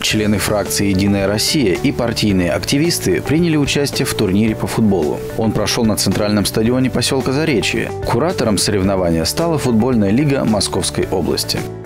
Члены фракции «Единая Россия» и партийные активисты приняли участие в турнире по футболу. Он прошел на центральном стадионе поселка Заречье. Куратором соревнования стала футбольная лига Московской области.